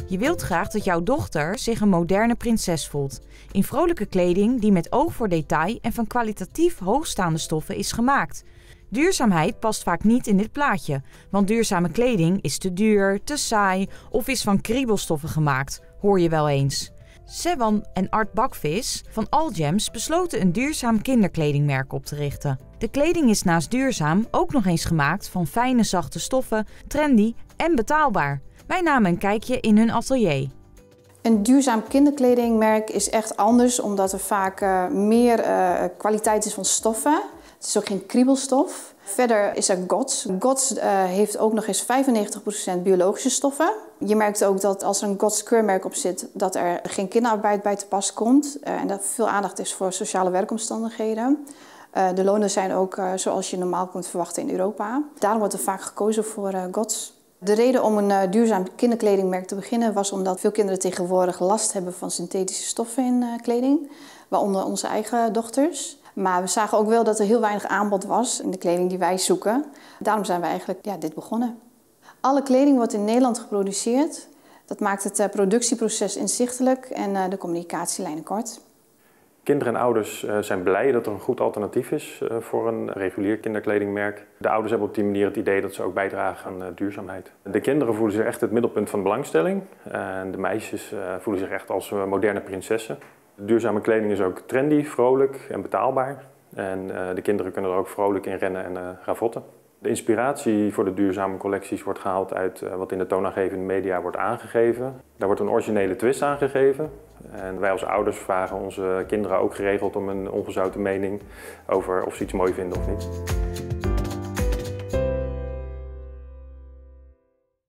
Je wilt graag dat jouw dochter zich een moderne prinses voelt. In vrolijke kleding die met oog voor detail en van kwalitatief hoogstaande stoffen is gemaakt. Duurzaamheid past vaak niet in dit plaatje, want duurzame kleding is te duur, te saai of is van kriebelstoffen gemaakt, hoor je wel eens. Sewan en Art Bakvis van Allgems besloten een duurzaam kinderkledingmerk op te richten. De kleding is naast duurzaam ook nog eens gemaakt van fijne zachte stoffen, trendy en betaalbaar. Wij namen een kijkje in hun atelier. Een duurzaam kinderkledingmerk is echt anders omdat er vaak meer kwaliteit is van stoffen. Het is ook geen kriebelstof. Verder is er GOTS. GOTS heeft ook nog eens 95% biologische stoffen. Je merkt ook dat als er een GOTS-keurmerk op zit, dat er geen kinderarbeid bij te pas komt. En dat veel aandacht is voor sociale werkomstandigheden. De lonen zijn ook zoals je normaal kunt verwachten in Europa. Daarom wordt er vaak gekozen voor GOTS. De reden om een duurzaam kinderkledingmerk te beginnen was omdat veel kinderen tegenwoordig last hebben van synthetische stoffen in kleding. Waaronder onze eigen dochters. Maar we zagen ook wel dat er heel weinig aanbod was in de kleding die wij zoeken. Daarom zijn we eigenlijk dit begonnen. Alle kleding wordt in Nederland geproduceerd. Dat maakt het productieproces inzichtelijk en de communicatielijnen kort. Kinderen en ouders zijn blij dat er een goed alternatief is voor een regulier kinderkledingmerk. De ouders hebben op die manier het idee dat ze ook bijdragen aan duurzaamheid. De kinderen voelen zich echt het middelpunt van de belangstelling. En de meisjes voelen zich echt als moderne prinsessen. De duurzame kleding is ook trendy, vrolijk en betaalbaar. En de kinderen kunnen er ook vrolijk in rennen en ravotten. De inspiratie voor de duurzame collecties wordt gehaald uit wat in de toonaangevende media wordt aangegeven. Daar wordt een originele twist aangegeven. En wij als ouders vragen onze kinderen ook geregeld om een ongezouten mening over of ze iets mooi vinden of niet.